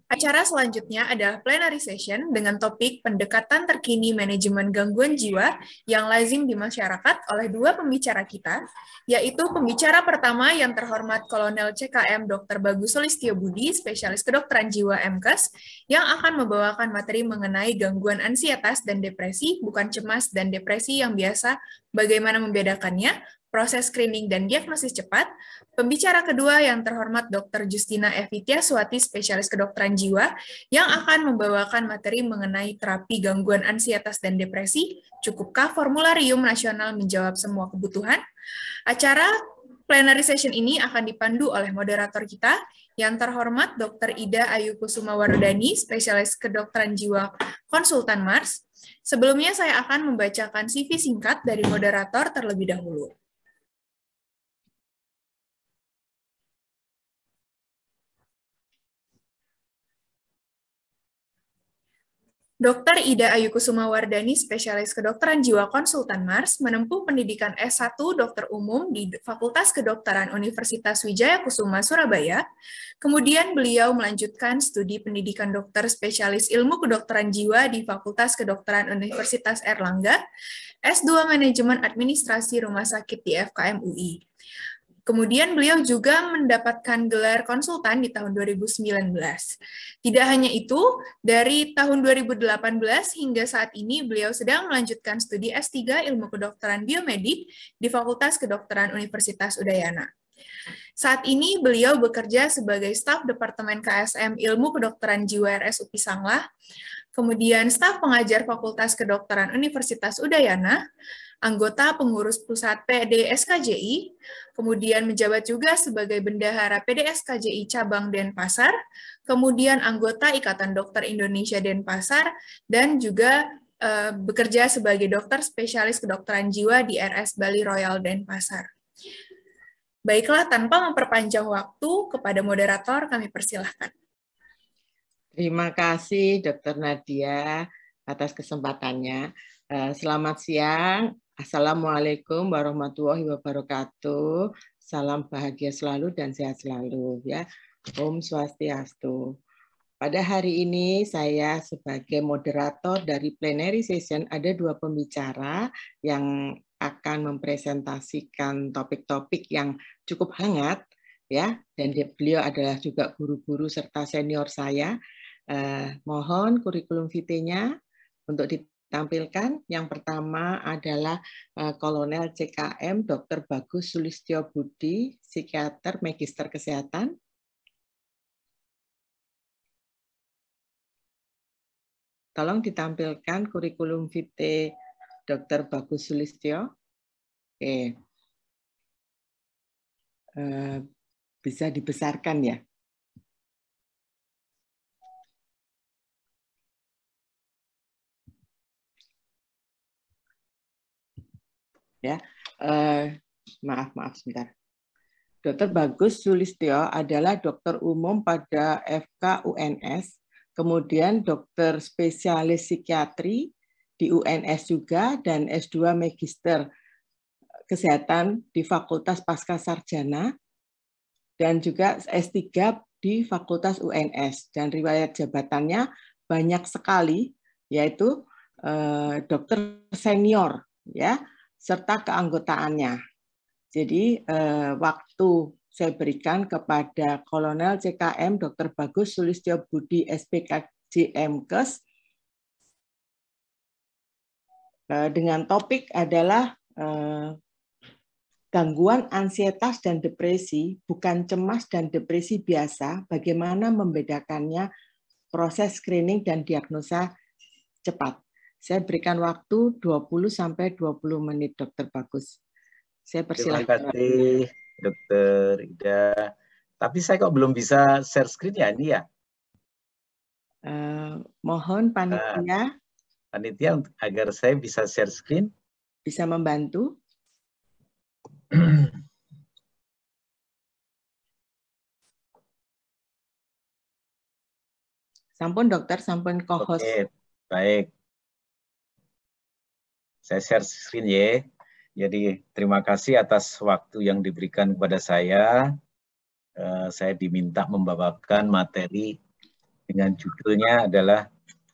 Acara selanjutnya adalah plenary session dengan topik pendekatan terkini manajemen gangguan jiwa yang lazim di masyarakat oleh dua pembicara kita, yaitu pembicara pertama yang terhormat Kolonel CKM Dr. Bagus Sulistyo Budi, spesialis kedokteran jiwa MKes, yang akan membawakan materi mengenai gangguan ansietas dan depresi, bukan cemas dan depresi yang biasa, bagaimana membedakannya, proses screening dan diagnosis cepat. Pembicara kedua yang terhormat Dr. Justina Evitya Swati, spesialis kedokteran jiwa, yang akan membawakan materi mengenai terapi gangguan ansietas dan depresi, cukupkah formularium nasional menjawab semua kebutuhan? Acara plenary session ini akan dipandu oleh moderator kita, yang terhormat Dr. Ida Ayu Kusuma Wardani, spesialis kedokteran jiwa konsultan Mars. Sebelumnya saya akan membacakan CV singkat dari moderator terlebih dahulu. Dr. Ida Ayu Kusuma Wardani, spesialis kedokteran jiwa konsultan Mars, menempuh pendidikan S1 dokter umum di Fakultas Kedokteran Universitas Wijaya Kusuma, Surabaya. Kemudian beliau melanjutkan studi pendidikan dokter spesialis ilmu kedokteran jiwa di Fakultas Kedokteran Universitas Erlangga, S2 Manajemen Administrasi Rumah Sakit di FKM UI. Kemudian beliau juga mendapatkan gelar konsultan di tahun 2019. Tidak hanya itu, dari tahun 2018 hingga saat ini beliau sedang melanjutkan studi S3 Ilmu Kedokteran Biomedik di Fakultas Kedokteran Universitas Udayana. Saat ini beliau bekerja sebagai staf Departemen KSM Ilmu Kedokteran Jiwa RSUPI Sanglah, kemudian staf pengajar Fakultas Kedokteran Universitas Udayana, anggota pengurus pusat PDSKJI, kemudian menjabat juga sebagai bendahara PDSKJI Cabang Denpasar, kemudian anggota Ikatan Dokter Indonesia Denpasar, dan juga bekerja sebagai dokter spesialis kedokteran jiwa di RS Bali Royal Denpasar. Baiklah, tanpa memperpanjang waktu, kepada moderator kami persilahkan. Terima kasih Dr. Nadia atas kesempatannya. Selamat siang. Assalamualaikum warahmatullahi wabarakatuh. Salam bahagia selalu dan sehat selalu ya. Om Swastiastu. Pada hari ini saya sebagai moderator dari plenary session ada dua pembicara yang akan mempresentasikan topik-topik yang cukup hangat ya, dan beliau adalah juga guru-guru serta senior saya. Mohon kurikulum vitae-nya untuk ditampilkan. Yang pertama adalah Kolonel CKM Dr. Bagus Sulistyo Budi, psikiater magister kesehatan. Tolong ditampilkan kurikulum vitae Dr. Bagus Sulistyo. Oke. Bisa dibesarkan ya. Ya, maaf sebentar. Dr. Bagus Sulistyo adalah dokter umum pada FK UNS, kemudian dokter spesialis psikiatri di UNS juga, dan S2 Magister Kesehatan di Fakultas Pascasarjana, dan juga S3 di Fakultas UNS. Dan riwayat jabatannya banyak sekali, yaitu dokter senior, ya, serta keanggotaannya. Jadi waktu saya berikan kepada Kolonel CKM Dr. Bagus Sulistyo Budi SPKJ MKes dengan topik adalah gangguan ansietas dan depresi, bukan cemas dan depresi biasa, bagaimana membedakannya, proses screening dan diagnosa cepat. Saya berikan waktu 20-20 menit, Dr. Bagus. Saya persilahkan. Terima kasih, Dr. Ida. Tapi saya kok belum bisa share screen ya, ini ya? Mohon panitia. Panitia agar saya bisa share screen. Bisa membantu. Sampun dokter, sampun co-host. Oke, baik. Saya share screen ya. Jadi terima kasih atas waktu yang diberikan kepada saya. Saya diminta membawakan materi dengan judulnya adalah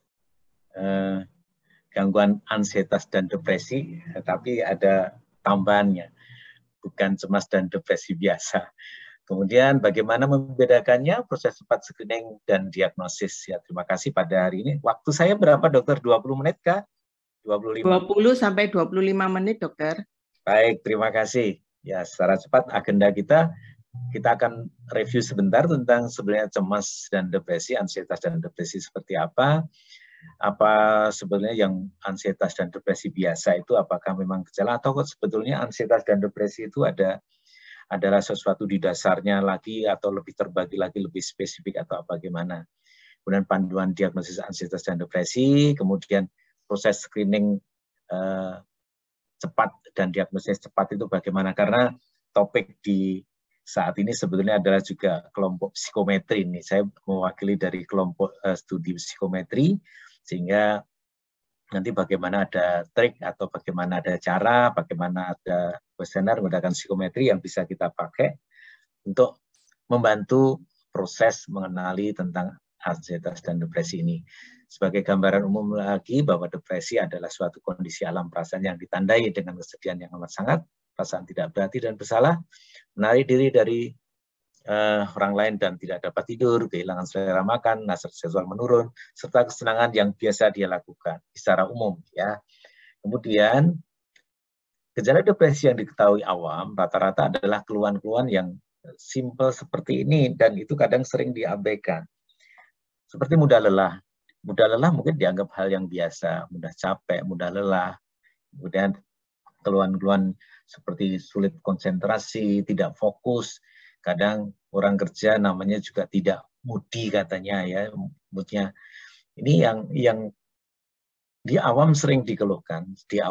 gangguan ansietas dan depresi, tapi ada tambahannya, bukan cemas dan depresi biasa. Kemudian bagaimana membedakannya, proses cepat screening dan diagnosis. Ya, terima kasih pada hari ini. Waktu saya berapa, dokter? 20 menit kah? 25? 20 sampai 25 menit, dokter. Baik, terima kasih. Ya, secara cepat agenda kita akan review sebentar tentang sebenarnya cemas dan depresi, ansietas dan depresi seperti apa sebenarnya yang ansietas dan depresi biasa itu, apakah memang gejala atau sebetulnya ansietas dan depresi itu adalah sesuatu di dasarnya lagi atau lebih terbagi lagi, lebih spesifik atau bagaimana. Kemudian panduan diagnosis ansietas dan depresi, kemudian proses screening cepat dan diagnosis cepat itu bagaimana, karena topik di saat ini sebetulnya adalah juga kelompok psikometri. Ini saya mewakili dari kelompok studi psikometri, sehingga nanti bagaimana ada trik atau bagaimana ada cara, bagaimana ada kuesioner menggunakan psikometri yang bisa kita pakai untuk membantu proses mengenali tentang ansietas dan depresi ini. Sebagai gambaran umum lagi bahwa depresi adalah suatu kondisi alam perasaan yang ditandai dengan kesedihan yang amat sangat, perasaan tidak berarti dan bersalah, menarik diri dari orang lain dan tidak dapat tidur, kehilangan selera makan, hasrat seksual menurun, serta kesenangan yang biasa dia lakukan secara umum. Ya. Kemudian gejala depresi yang diketahui awam rata-rata adalah keluhan-keluhan yang simple seperti ini dan itu kadang sering diabaikan. Seperti mudah lelah. Mudah lelah mungkin dianggap hal yang biasa, mudah capek, mudah lelah. Kemudian keluhan-keluhan seperti sulit konsentrasi, tidak fokus. Kadang orang kerja namanya juga tidak moody katanya ya, moodnya. Ini yang di awam sering dikeluhkan,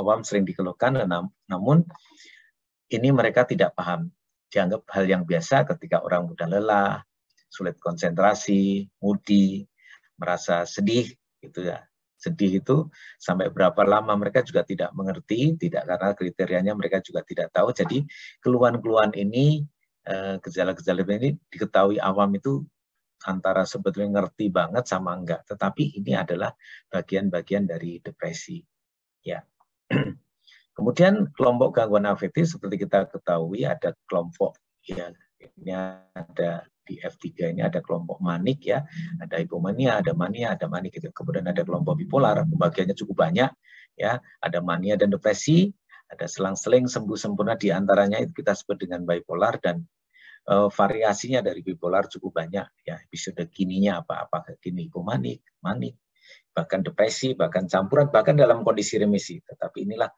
namun ini mereka tidak paham. Dianggap hal yang biasa ketika orang mudah lelah, sulit konsentrasi, moody, merasa sedih, gitu ya. Sedih itu sampai berapa lama mereka juga tidak mengerti, tidak karena kriterianya mereka juga tidak tahu. Jadi keluhan-keluhan ini, gejala-gejala ini diketahui awam itu antara sebetulnya ngerti banget sama enggak. Tetapi ini adalah bagian-bagian dari depresi. Ya. Kemudian kelompok gangguan afektif seperti kita ketahui ada kelompok ya, ini ada di F3 ini ada kelompok manik ya, ada hipomania, ada mania, ada manik gitu. Kemudian ada kelompok bipolar, pembagiannya cukup banyak ya, ada mania dan depresi, ada selang-seling sembuh sempurna di antaranya itu kita sebut dengan bipolar dan variasinya dari bipolar cukup banyak ya, episode gininya apa gini hipomanik, manik, bahkan depresi, bahkan campuran, bahkan dalam kondisi remisi. Tetapi inilah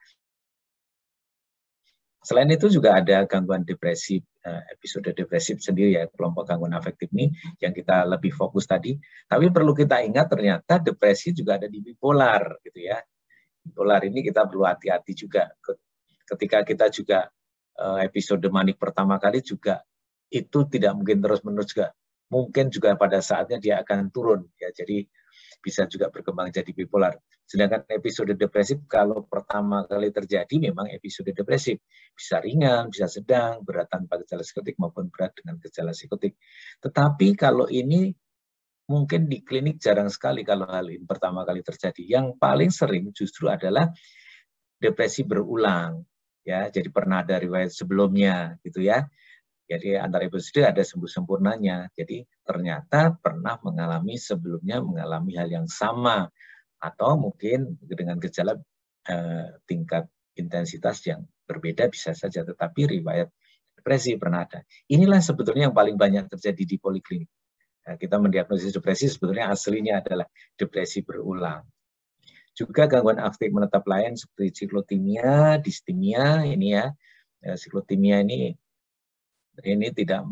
selain itu juga ada gangguan depresi, episode depresif sendiri ya, kelompok gangguan afektif ini yang kita lebih fokus tadi. Tapi perlu kita ingat ternyata depresi juga ada di bipolar gitu ya. Bipolar ini kita perlu hati-hati juga. Ketika kita juga episode manik pertama kali juga itu tidak mungkin terus-menerus juga. Mungkin juga pada saatnya dia akan turun ya. Jadi bisa juga berkembang jadi bipolar. Sedangkan episode depresif kalau pertama kali terjadi memang episode depresif. Bisa ringan, bisa sedang, berat tanpa gejala psikotik maupun berat dengan gejala psikotik. Tetapi kalau ini mungkin di klinik jarang sekali kalau hal ini pertama kali terjadi. Yang paling sering justru adalah depresi berulang. Ya, jadi pernah ada riwayat sebelumnya gitu ya. Jadi antara episode ada sembuh sempurnanya. Jadi ternyata pernah sebelumnya mengalami hal yang sama. Atau mungkin dengan gejala tingkat intensitas yang berbeda bisa saja. Tetapi riwayat depresi pernah ada. Inilah sebetulnya yang paling banyak terjadi di poliklinik. Nah, kita mendiagnosis depresi sebetulnya aslinya adalah depresi berulang. Juga gangguan afektif menetap lain seperti siklotimia, distimia, ini ya. Siklotimia ini tidak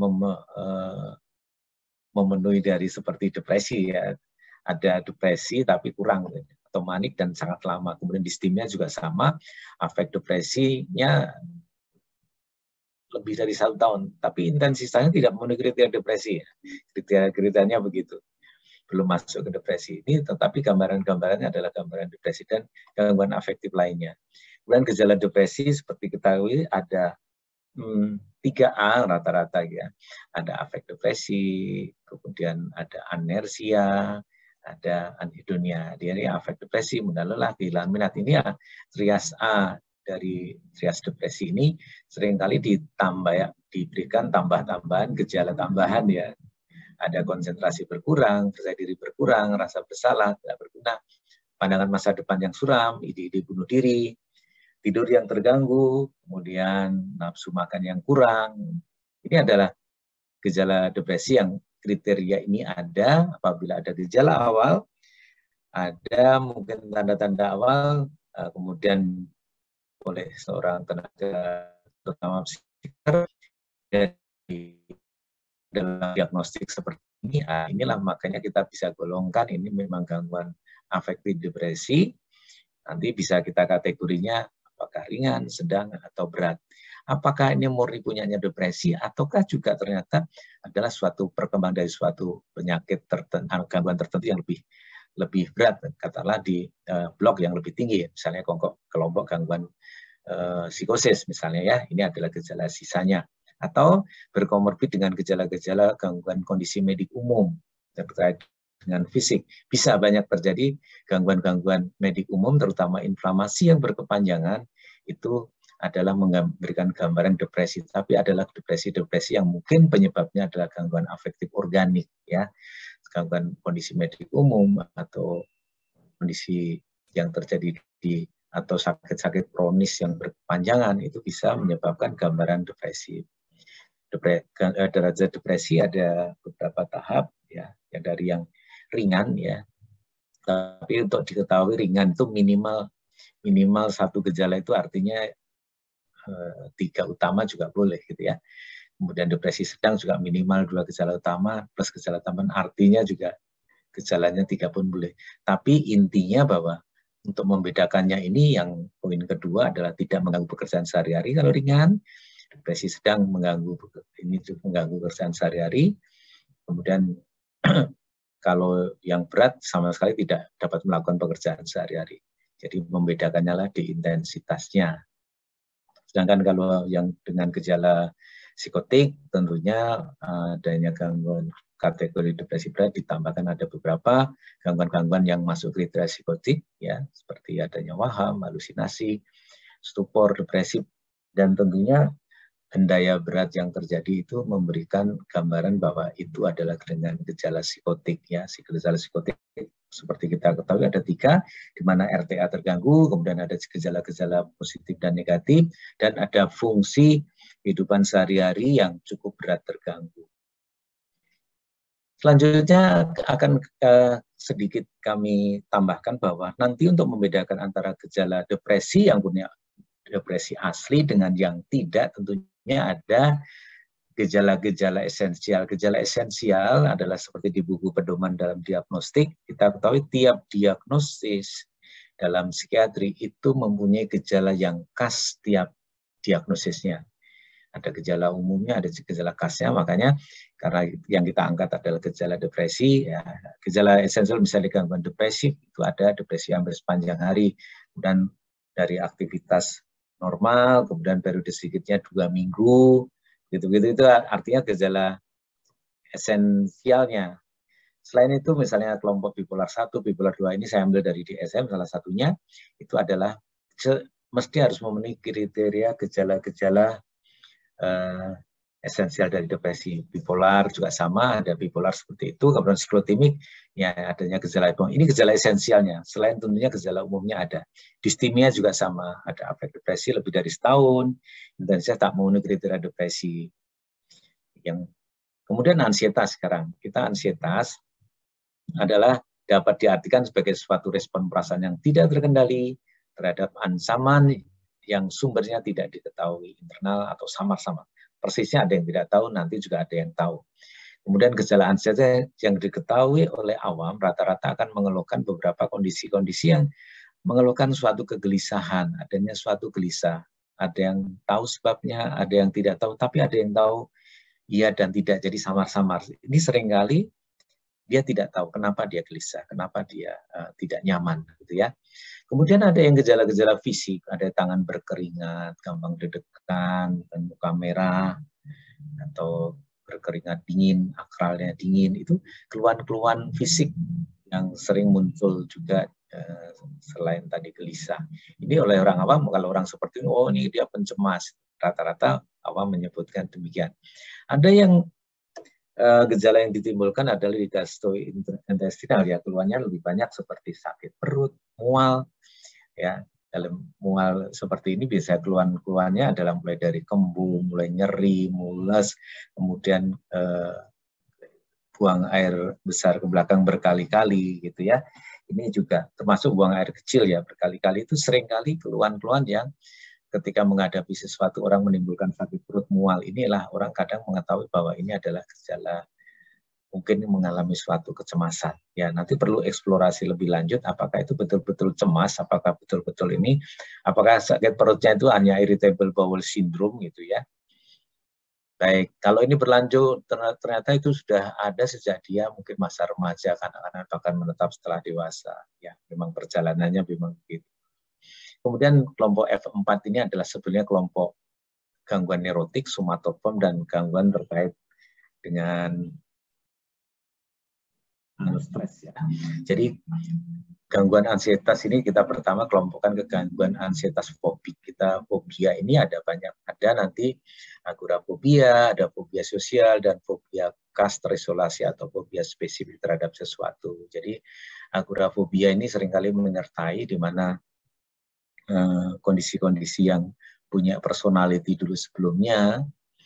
memenuhi dari seperti depresi ya. Ada depresi tapi kurang atau manik dan sangat lama. Kemudian distimia juga sama, afek depresinya lebih dari 1 tahun, tapi intensitasnya tidak memenuhi kriteria depresi. Kriterianya begitu. Belum masuk ke depresi. Ini tetapi gambaran-gambarannya adalah gambaran depresi dan gangguan afektif lainnya. Kemudian gejala depresi seperti ketahui ada 3A rata-rata ya. Ada afek depresi, kemudian ada anersia, ada anhedonia, dia afek depresi, mudah lelah, kehilangan minat. Ini ya trias A dari trias depresi ini seringkali ditambah ya, diberikan tambah-tambahan gejala tambahan ya. Ada konsentrasi berkurang, percaya diri berkurang, rasa bersalah, tidak berguna, pandangan masa depan yang suram, ide-ide bunuh diri, tidur yang terganggu, kemudian nafsu makan yang kurang. Ini adalah gejala depresi yang kriteria ini ada apabila ada gejala awal, ada mungkin tanda-tanda awal, kemudian oleh seorang tenaga terutama psikiater dalam diagnostik seperti ini, inilah makanya kita bisa golongkan ini memang gangguan afektif depresi. Nanti bisa kita kategorinya apakah ringan, sedang, atau berat. Apakah ini murni punyanya depresi, ataukah juga ternyata adalah suatu perkembangan dari suatu penyakit tertentu, gangguan tertentu yang lebih berat, katakanlah di blok yang lebih tinggi, misalnya kelompok gangguan psikosis misalnya ya, ini adalah gejala sisanya. Atau berkomorbid dengan gejala-gejala gangguan kondisi medik umum terkait dengan fisik. Bisa banyak terjadi gangguan-gangguan medik umum, terutama inflamasi yang berkepanjangan, itu adalah memberikan gambaran depresi, tapi adalah depresi-depresi yang mungkin penyebabnya adalah gangguan afektif organik, ya, gangguan kondisi medik umum atau kondisi yang terjadi atau sakit-sakit kronis yang berkepanjangan itu bisa menyebabkan gambaran depresi. Derajat depresi ada beberapa tahap, ya, dari yang ringan, ya, tapi untuk diketahui ringan itu minimal satu gejala, itu artinya 3 utama juga boleh gitu ya. Kemudian depresi sedang juga minimal 2 gejala utama plus gejala tambahan, artinya juga gejalanya 3 pun boleh. Tapi intinya bahwa untuk membedakannya ini yang poin kedua adalah tidak mengganggu pekerjaan sehari-hari kalau ringan, depresi sedang mengganggu pekerjaan sehari-hari. Kemudian kalau yang berat sama sekali tidak dapat melakukan pekerjaan sehari-hari. Jadi membedakannya lah di intensitasnya. Sedangkan kalau yang dengan gejala psikotik, tentunya adanya gangguan kategori depresi berat, ditambahkan ada beberapa gangguan-gangguan yang masuk kriteria psikotik, ya, seperti adanya waham, halusinasi, stupor, depresif, dan tentunya hendaya berat yang terjadi itu memberikan gambaran bahwa itu adalah dengan gejala psikotik, ya. Gejala psikotik seperti kita ketahui ada 3, di mana RTA terganggu, kemudian ada gejala-gejala positif dan negatif, dan ada fungsi kehidupan sehari-hari yang cukup berat terganggu. Selanjutnya akan sedikit kami tambahkan bahwa nanti untuk membedakan antara gejala depresi yang punya depresi asli dengan yang tidak, tentunya ada gejala-gejala esensial. Gejala esensial adalah seperti di buku pedoman dalam diagnostik, kita ketahui tiap diagnosis dalam psikiatri itu mempunyai gejala yang khas tiap diagnosisnya. Ada gejala umumnya, ada gejala khasnya, makanya karena yang kita angkat adalah gejala depresi, ya, gejala esensial misalnya gangguan depresif, itu ada depresi hampir sepanjang hari, dan dari aktivitas normal, kemudian periode sedikitnya 2 minggu, gitu-gitu, itu artinya gejala esensialnya. Selain itu misalnya kelompok bipolar 1, bipolar 2 ini saya ambil dari DSM salah satunya, itu adalah mesti harus memenuhi kriteria gejala-gejala esensial dari depresi. Bipolar juga sama, ada bipolar seperti itu, kemudian sklerotimik, ya adanya gejala itu. Ini gejala esensialnya, selain tentunya gejala umumnya ada. Distimia juga sama, ada afek depresi lebih dari setahun, dan saya tak memenuhi kriteria depresi. Kemudian ansietas sekarang, kita ansietas adalah dapat diartikan sebagai suatu respon perasaan yang tidak terkendali terhadap ancaman yang sumbernya tidak diketahui, internal atau samar-samar. Persisnya ada yang tidak tahu, nanti juga ada yang tahu. Kemudian gejala ansietas yang diketahui oleh awam rata-rata akan mengeluhkan beberapa kondisi-kondisi yang mengeluhkan suatu kegelisahan, adanya suatu gelisah. Ada yang tahu sebabnya, ada yang tidak tahu, tapi ada yang tahu iya dan tidak, jadi samar-samar. Ini seringkali dia tidak tahu kenapa dia gelisah, kenapa dia tidak nyaman, gitu ya. Kemudian ada yang gejala-gejala fisik, ada tangan berkeringat, gampang deg-degan, muka merah, atau berkeringat dingin, akralnya dingin, itu keluhan-keluhan fisik yang sering muncul juga selain tadi gelisah. Ini oleh orang awam, kalau orang seperti ini, oh ini dia pencemas. Rata-rata awam menyebutkan demikian. Ada yang gejala yang ditimbulkan adalah di gastrointestinal, ya, keluhannya lebih banyak seperti sakit perut, mual, ya. Dalam mual seperti ini biasanya keluhan-keluhannya adalah mulai dari kembung, mulai nyeri, mules, kemudian buang air besar ke belakang berkali-kali gitu ya. Ini juga termasuk buang air kecil ya berkali-kali, itu seringkali keluhan-keluhan yang ketika menghadapi sesuatu orang menimbulkan sakit perut, mual. Inilah orang kadang mengetahui bahwa ini adalah gejala mungkin mengalami suatu kecemasan. Ya, nanti perlu eksplorasi lebih lanjut apakah itu betul-betul cemas, apakah betul-betul ini, apakah sakit perutnya itu hanya irritable bowel syndrome gitu ya. Baik, kalau ini berlanjut ternyata itu sudah ada sejak dia mungkin masa remaja, kanak-kanak bahkan menetap setelah dewasa. Ya, memang perjalanannya memang begitu. Kemudian kelompok F4 ini adalah sebenarnya kelompok gangguan neurotik, somatoform, dan gangguan terkait dengan stres ya. Jadi gangguan ansietas ini kita pertama kelompokkan ke gangguan ansietas fobik. Kita fobia ini ada banyak, ada nanti agorafobia, ada fobia sosial, dan fobia khas terisolasi atau fobia spesifik terhadap sesuatu. Jadi agorafobia ini seringkali menyertai di mana kondisi-kondisi yang punya personality dulu sebelumnya.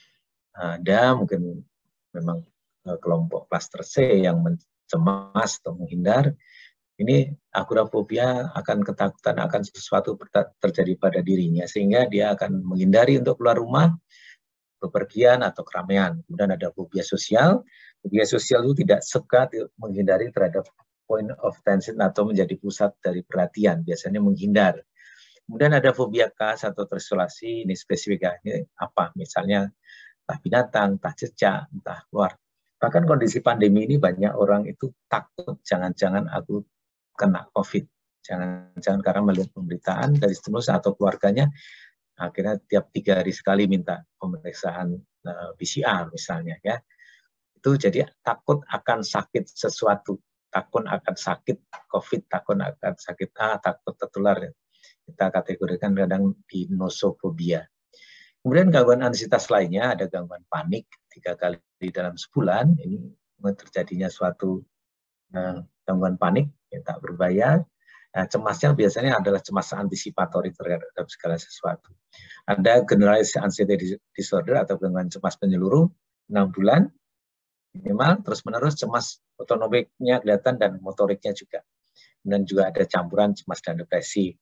Ada mungkin memang kelompok klaster C yang cemas atau menghindar. Ini agorafobia akan ketakutan akan sesuatu terjadi pada dirinya, sehingga dia akan menghindari untuk keluar rumah, bepergian atau keramaian. Kemudian ada fobia sosial. Fobia sosial itu tidak suka menghindari terhadap point of tension atau menjadi pusat dari perhatian, biasanya menghindar. Kemudian ada fobia khas atau terisolasi, ini spesifik, ini apa? Misalnya entah binatang, entah jejak, entah keluar. Bahkan kondisi pandemi ini banyak orang itu takut jangan-jangan aku kena COVID. Jangan-jangan karena melihat pemberitaan dari stimulus atau keluarganya, akhirnya tiap 3 hari sekali minta pemeriksaan PCR misalnya ya. Itu jadi takut akan sakit sesuatu, takut akan sakit COVID, takut akan sakit takut tertular. Kita kategorikan kadang di nosofobia. Kemudian gangguan ansietas lainnya ada gangguan panik 3 kali dalam sebulan. Ini terjadinya suatu gangguan panik yang tak berbahaya. Cemasnya biasanya adalah cemas antisipatori terhadap segala sesuatu. Ada generalized anxiety disorder atau gangguan cemas menyeluruh 6 bulan minimal, terus-menerus cemas autonomiknya kelihatan dan motoriknya juga. Dan juga ada campuran cemas dan depresi.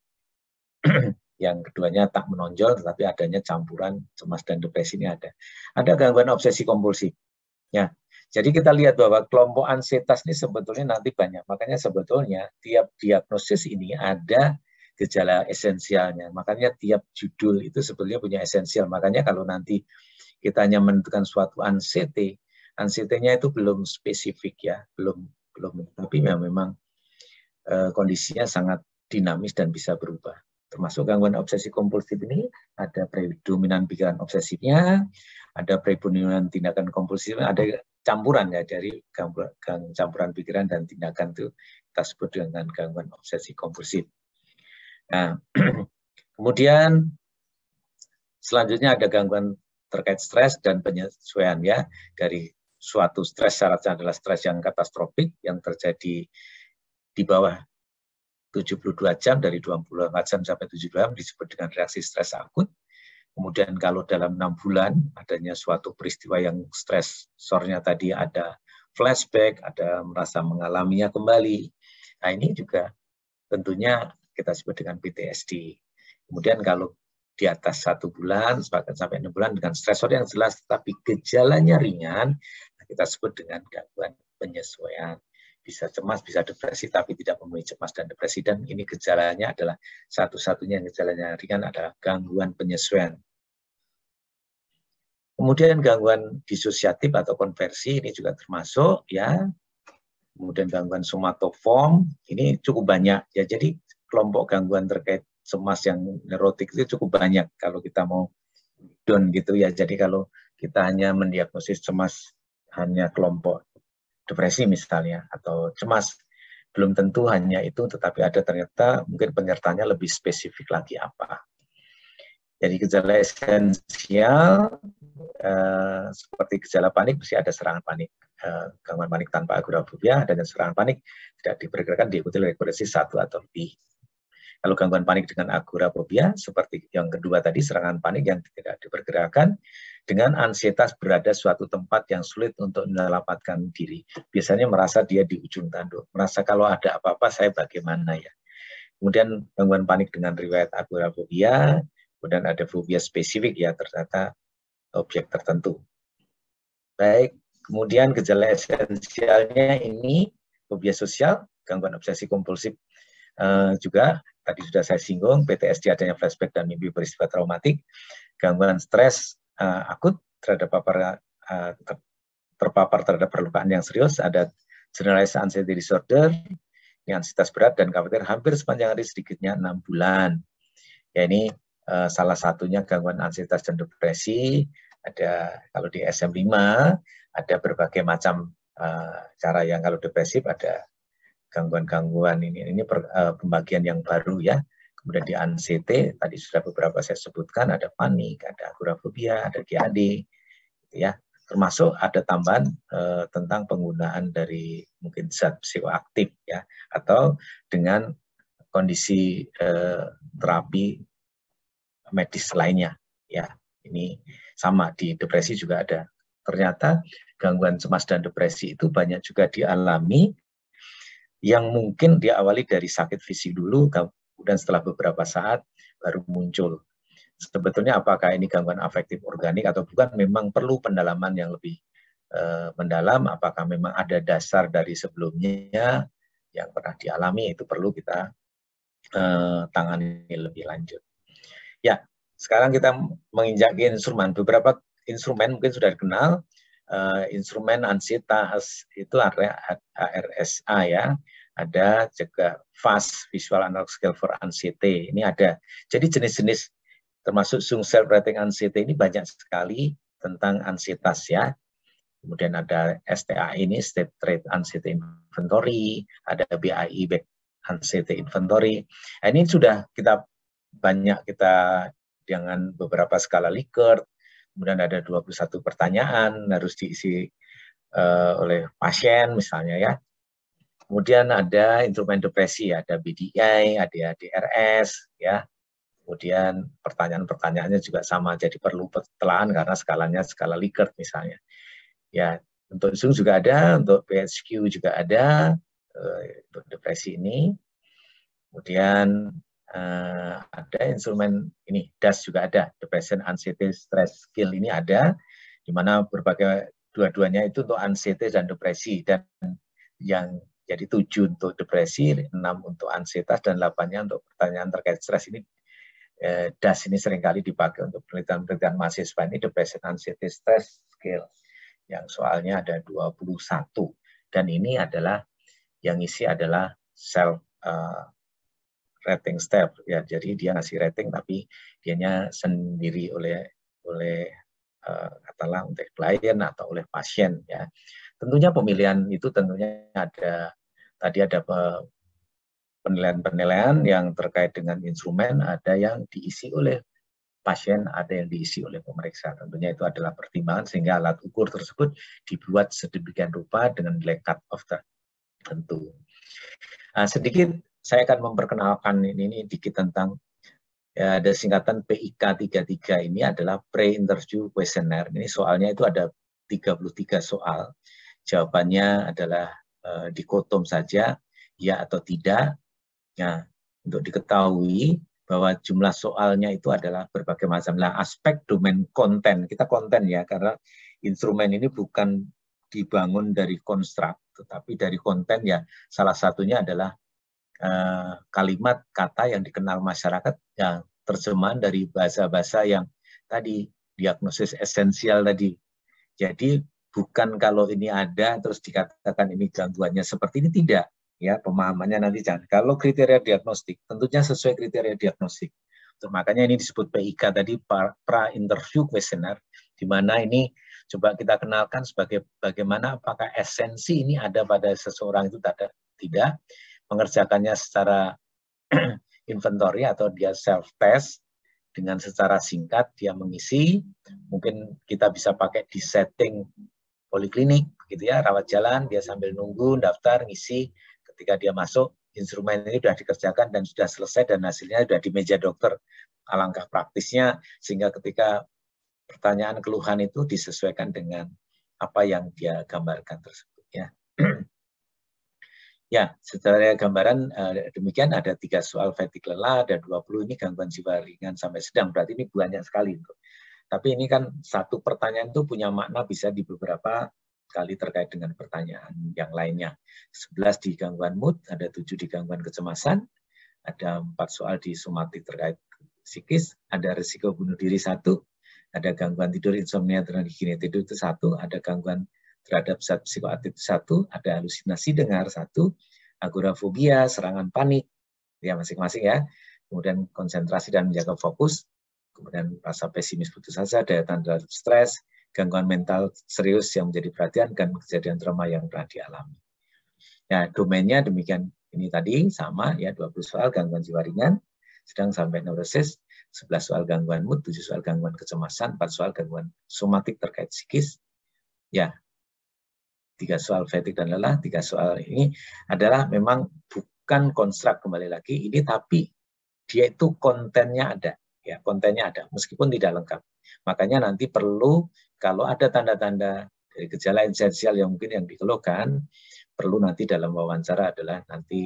Yang keduanya tak menonjol, tetapi adanya campuran cemas dan depresi ini ada. Ada gangguan obsesi kompulsif. Ya, jadi kita lihat bahwa kelompok ansietas ini sebetulnya nanti banyak. Makanya sebetulnya tiap diagnosis ini ada gejala esensialnya. Makanya tiap judul itu sebetulnya punya esensial. Makanya kalau nanti kita hanya menentukan suatu anxiety, anxiety-nya itu belum spesifik ya, belum. Tapi memang kondisinya sangat dinamis dan bisa berubah. Termasuk gangguan obsesi kompulsif ini ada predominan pikiran obsesifnya, ada predominan tindakan kompulsif, ada campuran ya dari campuran pikiran dan tindakan itu kita sebut dengan gangguan obsesi kompulsif. Nah, kemudian selanjutnya ada gangguan terkait stres dan penyesuaian ya. Dari suatu stres syaratnya adalah stres yang katastrofik yang terjadi di bawah 72 jam, dari 24 jam sampai 72 jam disebut dengan reaksi stres akut. Kemudian kalau dalam 6 bulan adanya suatu peristiwa yang stresornya tadi ada flashback, ada merasa mengalaminya kembali. Nah ini juga tentunya kita sebut dengan PTSD. Kemudian kalau di atas 1 bulan sampai 6 bulan dengan stresor yang jelas tetapi gejalanya ringan, kita sebut dengan gangguan penyesuaian. Bisa cemas, bisa depresi, tapi tidak memenuhi cemas dan depresi. Dan ini gejalanya adalah satu-satunya gejalanya ringan adalah gangguan penyesuaian. Kemudian gangguan disosiatif atau konversi ini juga termasuk ya. Kemudian gangguan somatoform ini cukup banyak ya. Jadi kelompok gangguan terkait cemas yang neurotik itu cukup banyak kalau kita mau down gitu ya. Jadi kalau kita hanya mendiagnosis cemas hanya kelompok depresi misalnya atau cemas belum tentu hanya itu, tetapi ada ternyata mungkin penyertanya lebih spesifik lagi apa. Jadi gejala esensial seperti gejala panik, mesti ada serangan panik. Gangguan panik tanpa agorafobia dan serangan panik tidak diperkirakan diikuti oleh kondisi 1 atau lebih. Kalau gangguan panik dengan agorafobia, seperti yang kedua tadi, serangan panik yang tidak diperkirakan dengan ansietas berada suatu tempat yang sulit untuk menyelamatkan diri. Biasanya merasa dia di ujung tanduk, merasa kalau ada apa-apa saya bagaimana ya. Kemudian gangguan panik dengan riwayat agorafobia, kemudian ada fobia spesifik ya, ternyata objek tertentu. Baik, kemudian gejala esensialnya ini fobia sosial, gangguan obsesi kompulsif juga tadi sudah saya singgung, PTSD adanya flashback dan mimpi peristiwa traumatik, gangguan stres akut terhadap terpapar terhadap perlukaan yang serius, ada generalized anxiety disorder, ini ansietas berat dan khawatir hampir sepanjang hari sedikitnya 6 bulan. Ya ini salah satunya gangguan ansietas dan depresi. Ada kalau di SM5 ada berbagai macam cara yang kalau depresif ada gangguan-gangguan ini pembagian yang baru ya. Kemudian di anxiety tadi sudah beberapa saya sebutkan, ada panik, ada agorafobia, ada GAD, gitu ya. Termasuk ada tambahan tentang penggunaan dari mungkin zat psikoaktif ya, atau dengan kondisi terapi medis lainnya ya. Ini sama di depresi juga ada. Ternyata gangguan cemas dan depresi itu banyak juga dialami yang mungkin diawali dari sakit fisik dulu, kemudian setelah beberapa saat baru muncul. Sebetulnya apakah ini gangguan afektif organik atau bukan, memang perlu pendalaman yang lebih mendalam, apakah memang ada dasar dari sebelumnya yang pernah dialami, itu perlu kita tangani lebih lanjut. Ya, sekarang kita menginjak instrumen. Beberapa instrumen mungkin sudah dikenal. Instrumen ansietas itu ARSA ya. Ada juga FAST, Visual Analog Scale for Anxiety. Ini ada. Jadi jenis-jenis termasuk Jung Self Rating Anxiety ini banyak sekali tentang ansietas ya. Kemudian ada STA ini, State Trait Anxiety Inventory, ada BAI, Back Anxiety Inventory. Nah, ini sudah banyak kita dengan beberapa skala Likert. Kemudian ada 21 pertanyaan harus diisi oleh pasien misalnya ya. Kemudian ada instrumen depresi, ada BDI, ada DRS ya. Kemudian pertanyaan-pertanyaannya juga sama, jadi perlu penelaahan karena skalanya skala Likert misalnya. Ya, untuk Jung juga ada, untuk PHQ juga ada untuk depresi ini. Kemudian ada instrumen ini, DAS juga ada, Depression Anxiety Stress Scale ini ada, di mana berbagai dua-duanya itu untuk anxiety dan depresi, dan yang jadi 7 untuk depresi, 6 untuk ansietas, dan 8-nya untuk pertanyaan terkait stres. Ini DAS ini seringkali dipakai untuk penelitian-penelitian mahasiswa ini, Depression Anxiety Stress Scale, yang soalnya ada 21, dan ini adalah yang isi adalah self rating step ya, jadi dia ngasih rating tapi dianya sendiri oleh katakanlah untuk klien atau oleh pasien ya. Tentunya pemilihan itu tentunya ada penilaian-penilaian yang terkait dengan instrumen, ada yang diisi oleh pasien, ada yang diisi oleh pemeriksa. Tentunya itu adalah pertimbangan sehingga alat ukur tersebut dibuat sedemikian rupa dengan nilai cut-off tertentu. Sedikit saya akan memperkenalkan ini dikit tentang ada singkatan PIK 33, ini adalah pre-interview questionnaire. Ini soalnya itu ada 33 soal. Jawabannya adalah dikotom saja, ya atau tidak. Nah, untuk diketahui bahwa jumlah soalnya itu adalah berbagai macam. Nah, aspek domain konten, kita konten ya, karena instrumen ini bukan dibangun dari konstruk, tetapi dari konten ya. Salah satunya adalah kalimat kata yang dikenal masyarakat, yang terjemahan dari bahasa-bahasa yang tadi diagnosis esensial tadi. Jadi bukan kalau ini ada terus dikatakan ini gangguannya seperti ini, tidak ya, pemahamannya nanti jangan. Kalau kriteria diagnostik tentunya sesuai kriteria diagnostik. Makanya ini disebut PIK tadi, pra-interview questionnaire, di mana ini coba kita kenalkan sebagai bagaimana apakah esensi ini ada pada seseorang itu tidak, mengerjakannya secara inventory atau dia self-test dengan secara singkat, dia mengisi, mungkin kita bisa pakai di setting poliklinik, gitu ya, rawat jalan, dia sambil nunggu, daftar, ngisi, ketika dia masuk, instrumen ini sudah dikerjakan dan sudah selesai dan hasilnya sudah di meja dokter. Alangkah praktisnya, sehingga ketika pertanyaan keluhan itu disesuaikan dengan apa yang dia gambarkan tersebut. Ya, ya secara gambaran demikian, ada 3 soal fatigue lelah, ada 20 ini gangguan jiwa ringan sampai sedang, berarti ini banyak sekali. Tapi ini kan satu pertanyaan itu punya makna bisa di beberapa kali terkait dengan pertanyaan yang lainnya. 11 di gangguan mood, ada 7 di gangguan kecemasan, ada 4 soal di somatik terkait psikis, ada risiko bunuh diri 1, ada gangguan tidur insomnia dan higiene tidur itu 1, ada gangguan terhadap zat psikoaktif 1, ada halusinasi dengar 1, agorafobia, serangan panik, ya masing-masing ya. Kemudian konsentrasi dan menjaga fokus, kemudian rasa pesimis putus asa, daya tahan terhadap stres, gangguan mental serius yang menjadi perhatian, dan kejadian trauma yang pernah dialami. Ya, domainnya demikian ini tadi sama ya, 20 soal gangguan jiwa ringan, sedang sampai neurosis, 11 soal gangguan mood, 7 soal gangguan kecemasan, 4 soal gangguan somatik terkait psikis. Ya, 3 soal fatigue dan lelah, 3 soal ini adalah memang bukan konstruk kembali lagi ini, tapi dia itu kontennya ada, ya kontennya ada, meskipun tidak lengkap. Makanya nanti perlu kalau ada tanda-tanda dari gejala esensial yang mungkin yang dikeluhkan, perlu nanti dalam wawancara adalah nanti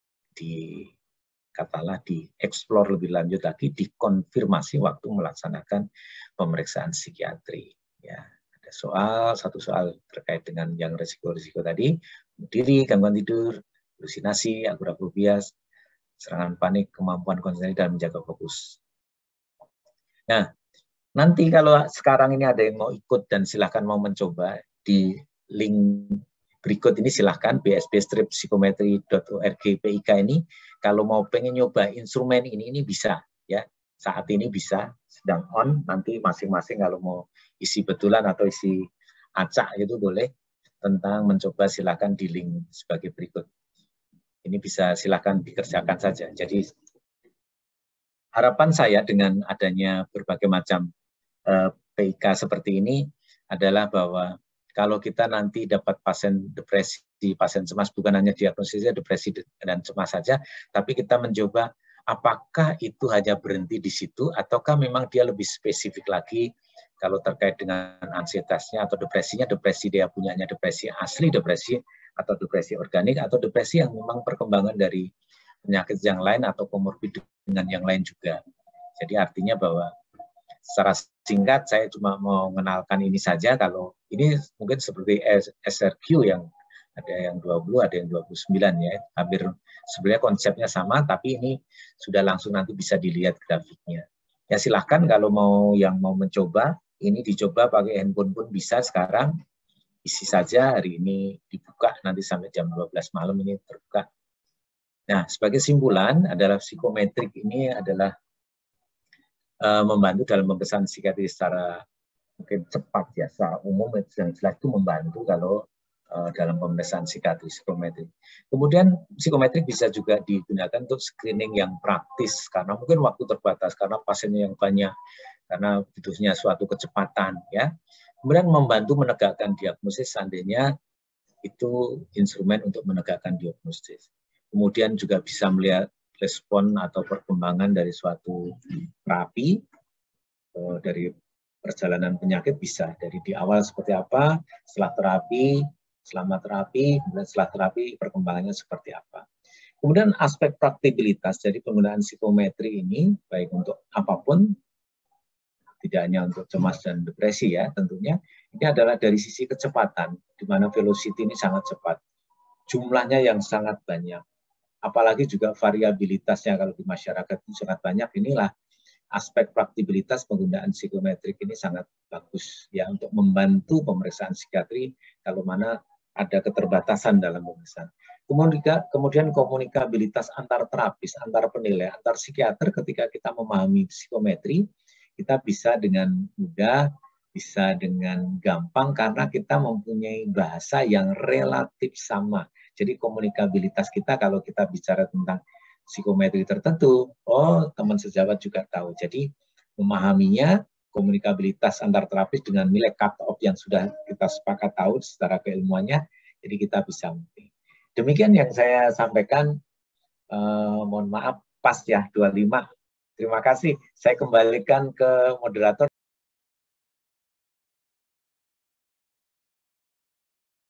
katakanlah dieksplor lebih lanjut lagi, dikonfirmasi waktu melaksanakan pemeriksaan psikiatri. Ya, ada satu soal terkait dengan yang risiko-risiko tadi, bunuh diri, gangguan tidur, halusinasi, agorafobia, serangan panik, kemampuan konsentrasi dan menjaga fokus. Nah, nanti kalau sekarang ini ada yang mau ikut dan silahkan mau mencoba, di link berikut ini silahkan bsb-psikometri.org PIK ini, kalau mau pengen nyoba instrumen ini bisa ya, saat ini bisa, sedang on, nanti masing-masing kalau mau isi betulan atau isi acak gitu boleh, tentang mencoba silahkan di link sebagai berikut. Ini bisa silahkan dikerjakan saja. Jadi harapan saya dengan adanya berbagai macam PIK seperti ini adalah bahwa kalau kita nanti dapat pasien depresi, pasien cemas, bukan hanya diagnosisnya depresi dan cemas saja, tapi kita mencoba apakah itu hanya berhenti di situ, ataukah memang dia lebih spesifik lagi kalau terkait dengan ansietasnya atau depresinya, depresi dia punyanya depresi asli, depresi atau depresi organik, atau depresi yang memang perkembangan dari penyakit yang lain atau komorbid dengan yang lain juga. Jadi artinya bahwa secara singkat saya cuma mau mengenalkan ini saja, kalau ini mungkin seperti SRQ yang ada yang 20, ada yang 29 ya, hampir sebenarnya konsepnya sama, tapi ini sudah langsung nanti bisa dilihat grafiknya. Ya silahkan kalau yang mau mencoba, ini dicoba pakai handphone pun bisa sekarang, isi saja hari ini dibuka, nanti sampai jam 12 malam ini terbuka. Nah, sebagai simpulan adalah psikometrik ini adalah membantu dalam pemeriksaan psikiatri secara mungkin cepat ya, secara umum yang jelas itu membantu kalau dalam pemeriksaan psikiatri psikometrik. Kemudian psikometrik bisa juga digunakan untuk screening yang praktis karena mungkin waktu terbatas, karena pasiennya yang banyak, karena butuhnya suatu kecepatan ya. Kemudian membantu menegakkan diagnosis seandainya itu instrumen untuk menegakkan diagnosis. Kemudian juga bisa melihat respon atau perkembangan dari suatu terapi, dari perjalanan penyakit bisa dari di awal seperti apa, setelah terapi, selama terapi, kemudian setelah terapi perkembangannya seperti apa. Kemudian aspek praktikabilitas dari penggunaan psikometri ini, baik untuk apapun, tidak hanya untuk cemas dan depresi ya tentunya, ini adalah dari sisi kecepatan, di mana velocity ini sangat cepat, jumlahnya yang sangat banyak. Apalagi juga variabilitasnya kalau di masyarakat itu sangat banyak, inilah aspek praktikabilitas penggunaan psikometrik ini sangat bagus ya untuk membantu pemeriksaan psikiatri kalau mana ada keterbatasan dalam pemeriksaan. Kemudian komunikabilitas antar terapis, antar penilai, antar psikiater ketika kita memahami psikometri, kita bisa dengan mudah bisa dengan gampang karena kita mempunyai bahasa yang relatif sama. Jadi komunikabilitas kita kalau kita bicara tentang psikometri tertentu, teman sejawat juga tahu. Jadi memahaminya, komunikabilitas antar terapis dengan nilai cut-off yang sudah kita sepakat tahu secara keilmuannya, jadi kita bisa mengerti. Demikian yang saya sampaikan, mohon maaf pas ya 25. Terima kasih. Saya kembalikan ke moderator.